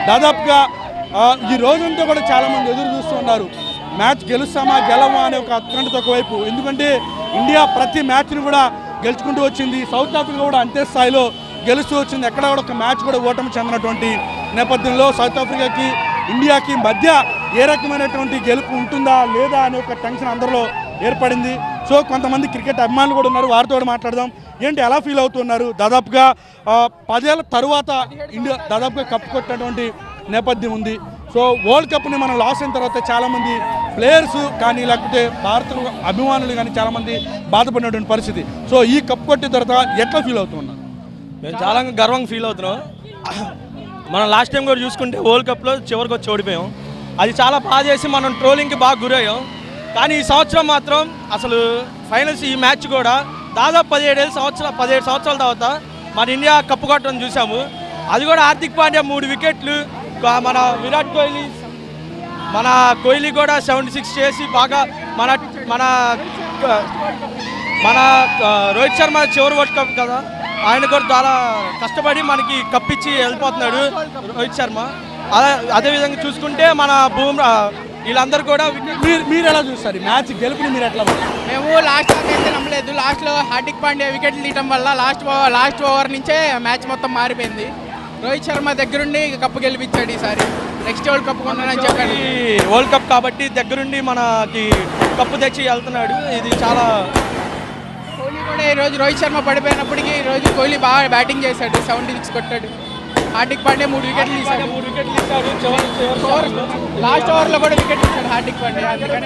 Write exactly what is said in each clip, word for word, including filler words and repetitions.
దాదాపుగా ఈ రోజంతా కూడా చాలామంది ఎదురు చూస్తున్నారు. మ్యాచ్ గెలుస్తామా గెలవా అనే ఒక ఉత్కంఠత ఒకవైపు, ఎందుకంటే ఇండియా ప్రతి మ్యాచ్ని కూడా గెలుచుకుంటూ వచ్చింది. సౌత్ ఆఫ్రికా కూడా అంతే స్థాయిలో గెలుస్తూ వచ్చింది. ఎక్కడ కూడా ఒక మ్యాచ్ కూడా ఓటమి చెందినటువంటి నేపథ్యంలో సౌత్ ఆఫ్రికాకి ఇండియాకి మధ్య ఏ రకమైనటువంటి గెలుపు ఉంటుందా లేదా అనే ఒక టెన్షన్ అందరిలో ఏర్పడింది. సో కొంతమంది క్రికెట్ అభిమానులు కూడా ఉన్నారు, వారితో కూడా మాట్లాడదాం. ఏంటి ఎలా ఫీల్ అవుతున్నారు? దాదాపుగా పదేళ్ల తరువాత ఇండియా దాదాపుగా కప్పు కొట్టినటువంటి నేపథ్యం ఉంది. సో వరల్డ్ కప్ని మనం లాస్ అయిన తర్వాత చాలామంది ప్లేయర్స్ కానీ లేకపోతే భారత అభిమానులు కానీ చాలామంది బాధపడినటువంటి పరిస్థితి. సో ఈ కప్పు కొట్టిన తర్వాత ఎట్లా ఫీల్ అవుతున్నారు? మేము చాలా గర్వంగా ఫీల్ అవుతున్నాం. మనం లాస్ట్ టైం కూడా చూసుకుంటే వరల్డ్ కప్లో చివరికి వచ్చి ఓడిపోయాం. అది చాలా బాధ చేసి మనం ట్రోలింగ్కి బాగా గురయ్యాం. కానీ ఈ సంవత్సరం మాత్రం అసలు ఫైనల్స్ ఈ మ్యాచ్ కూడా దాదాపు పదిహేడు సంవత్సరాలు పదిహేడు సంవత్సరాల తర్వాత మన ఇండియా కప్పు కొట్టడం చూసాము. అది కూడా హార్దిక్ పాండ్యా మూడు వికెట్లు, మన విరాట్ కోహ్లీ మన కోహ్లీ కూడా సెవెంటీ సిక్స్ చేసి బాగా మన మన మన రోహిత్ శర్మ చివరి వరల్డ్ కప్ కదా, ఆయన కూడా చాలా కష్టపడి మనకి కప్పిచ్చి వెళ్ళిపోతున్నాడు రోహిత్ శర్మ. అదే అదేవిధంగా చూసుకుంటే మన బూమ్రా వీళ్ళందరూ కూడా మీరు మీరు ఎలా చూస్తారు మ్యాచ్ గెలుపుని? మీరు ఎట్లా? మేము లాస్ట్ దాకా అయితే నమ్మలేదు. లాస్ట్లో హార్దిక్ పాండ్యా వికెట్లు తీయడం వల్ల లాస్ట్ లాస్ట్ ఓవర్ నుంచే మ్యాచ్ మొత్తం మారిపోయింది. రోహిత్ శర్మ దగ్గరుండి కప్పు గెలిపించాడు ఈసారి. నెక్స్ట్ వరల్డ్ కప్ కొన్నానని చెప్పాడు. వరల్డ్ కప్ కాబట్టి దగ్గరుండి మనకి కప్పు తెచ్చి వెళ్తున్నాడు. ఇది చాలా కోహ్లీ కూడా ఈరోజు రోహిత్ శర్మ పడిపోయినప్పటికీ ఈరోజు కోహ్లీ బాగా బ్యాటింగ్ చేశాడు, సెవెంటీ సిక్స్ కొట్టాడు. హార్దిక్ పాండ్యా మూడు వికెట్లు తీశాడు మూడు వికెట్లు తీశాడు లాస్ట్ ఓవర్లో కూడా వికెట్ తీశాడు హార్దిక్ పాండ్యా. అందుకనే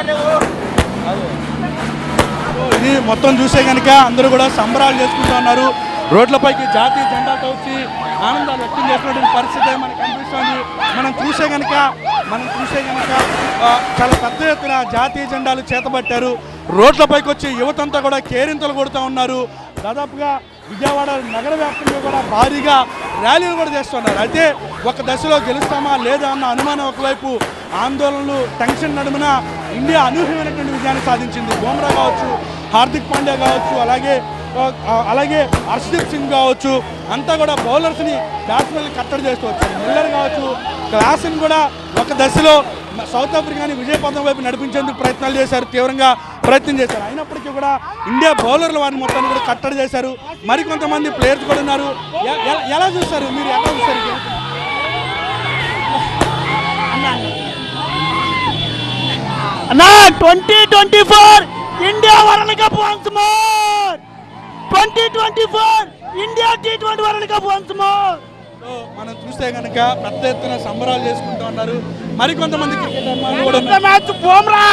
ఇది మొత్తం చూసే కనుక అందరూ కూడా సంబరాలు చేసుకుంటూ ఉన్నారు. రోడ్లపైకి జాతీయ జెండాతో వచ్చి ఆనందాలు వ్యక్తం చేసినటువంటి పరిస్థితి మనకు కనిపిస్తుంది. మనం చూసే కనుక మనం చూసే కనుక చాలా పెద్ద ఎత్తున జాతీయ జెండాలు చేతబట్టారు. రోడ్లపైకి వచ్చి యువతంతా కూడా కేరింతలు కొడుతూ ఉన్నారు. దాదాపుగా విజయవాడ నగర వ్యాప్తంగా కూడా భారీగా ర్యాలీలు కూడా చేస్తున్నారు. అయితే ఒక దశలో గెలుస్తామా లేదా అన్న అనుమానం ఒకవైపు, ఆందోళనలు టెన్షన్ నడుమున ఇండియా అనూహ్యమైనటువంటి విజయాన్ని సాధించింది. బుమ్రా కావచ్చు, హార్దిక్ పాండ్యా కావచ్చు, అలాగే అలాగే హర్షదీప్ సింగ్ కావచ్చు, అంతా కూడా బౌలర్స్ని బ్యాట్స్మెన్ కట్టడి చేస్తూ వచ్చారు. మిల్లర్ కావచ్చు, క్లాస్ని కూడా ఒక దశలో సౌత్ ఆఫ్రికాని విజయపథం వైపు నడిపించేందుకు ప్రయత్నాలు చేశారు, తీవ్రంగా ప్రయత్నం చేశారు. అయినప్పటికీ కూడా ఇండియా బౌలర్లు వారిని మొత్తాన్ని కూడా కట్టడి చేశారు. మరికొంతమంది ప్లేయర్స్ కూడా ఉన్నారు. ఎలా చూస్తారు మీరు? ఎలా చూస్తారు? అన్నా twenty twenty four India world cup once more. Twenty twenty four India T twenty world cup once more. మనం చూస్తే కనుక పెద్ద ఎత్తున సంబరాలు చేసుకుంటూ ఉన్నారు. మరికొంతమంది మ్యాచ్ బుమ్రా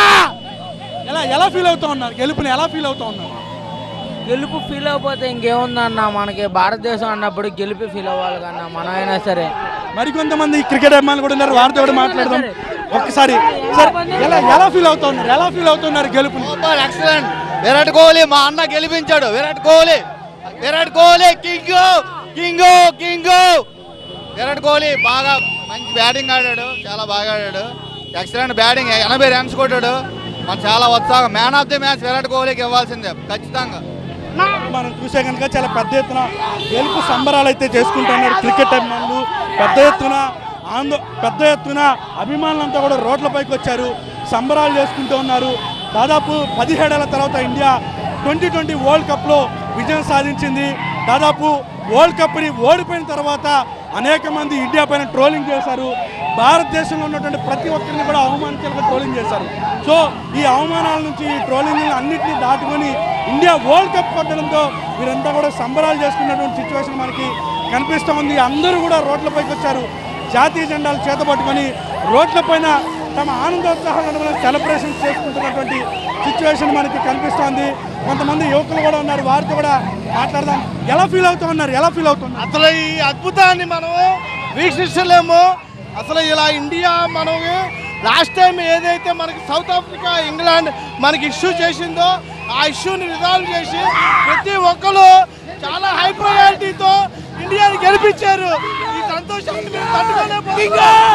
ఎలా ఎలా ఫీల్ అవుతూ ఉన్నారు? గెలుపుని ఎలా ఫీల్ అవుతూ ఉన్నారు? గెలుపు ఫీల్ అయిపోతే ఇంకేముందన్న, మనకి భారతదేశం అన్నప్పుడు గెలుపు ఫీల్ అవ్వాలి కన్నా మనం అయినా సరే. మరికొంతమంది క్రికెట్ అభిమానులు కూడా ఉన్నారు, వారితో కూడా మాట్లాడదాం ఒక్కసారి. ఎలా ఎలా ఫీల్ అవుతూ ఉన్నారు? ఎలా ఫీల్ అవుతున్నారు గెలుపుని? ఎక్సలెంట్. విరాట్ కోహ్లీ మా అన్న గెలిపించాడు. Virat Kohli Virat Kohli king king king Virat Kohli బాగా మంచి బ్యాటింగ్ ఆడాడు, చాలా బాగా ఆడాడు. ఎక్సలెంట్ బ్యాటింగ్, ఎనభై రన్స్ కొట్టాడు. మన చాలా ఉత్సాహం. Man of the match Virat కోహ్లీకి ఇవ్వాల్సిందే ఖచ్చితంగా. మనం చూసే కనుక చాలా పెద్ద ఎత్తున గెలుపు సంబరాలు అయితే చేసుకుంటున్నారు క్రికెట్ అభిమానులు. పెద్ద ఎత్తున ఆందో పెద్ద ఎత్తున అభిమానులంతా కూడా రోడ్లపైకి వచ్చారు, సంబరాలు చేసుకుంటూ ఉన్నారు. దాదాపు పదిహేడేళ్ల తర్వాత ఇండియా ట్వంటీ ట్వంటీ వరల్డ్ కప్లో విజయం సాధించింది. దాదాపు వరల్డ్ కప్ని ఓడిపోయిన తర్వాత అనేక మంది ఇండియా పైన ట్రోలింగ్ చేశారు. భారతదేశంలో ఉన్నటువంటి ప్రతి ఒక్కరిని కూడా అవమానించేలా ట్రోలింగ్ చేశారు. సో ఈ అవమానాల నుంచి, ఈ ట్రోలింగ్ అన్నింటినీ దాటుకొని ఇండియా వరల్డ్ కప్ కొట్టడంతో వీరంతా కూడా సంబరాలు చేసుకున్నటువంటి సిచ్యువేషన్ మనకి కనిపిస్తూ ఉంది. అందరూ కూడా రోడ్లపైకి వచ్చారు, జాతీయ జెండాలు చేతపట్టుకొని రోడ్లపైన తమ ఆనందోత్సాహాలను సెలబ్రేషన్స్ చేసుకుంటున్నటువంటి సిచ్యువేషన్ మనకి కనిపిస్తోంది. కొంతమంది యువకులు కూడా ఉన్నారు, వారితో కూడా మాట్లాడదాం. ఎలా ఫీల్ అవుతూ ఉన్నారు? ఎలా ఫీల్ అవుతున్నారు? అసలు ఈ అద్భుతాన్ని మనం వీక్షించలేము. అసలు ఇలా ఇండియా మనం లాస్ట్ టైం ఏదైతే మనకి సౌత్ ఆఫ్రికా ఇంగ్లాండ్ మనకి ఇష్యూ చేసిందో ఆ ఇష్యూని రిజాల్వ్ చేసి ప్రతి ఒక్కరు చాలా హై ప్రయారిటీతో ఇండియాని గెలిపించారు. ఈ సంతోషాన్ని మేము తట్టుకోలేకపోతున్నాం.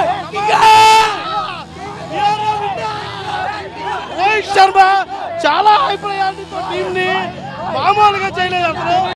రోహిత్ శర్మ చాలా హై ప్రయారిటీతో టీంని మామూలుగా చేయలేదు అసలు.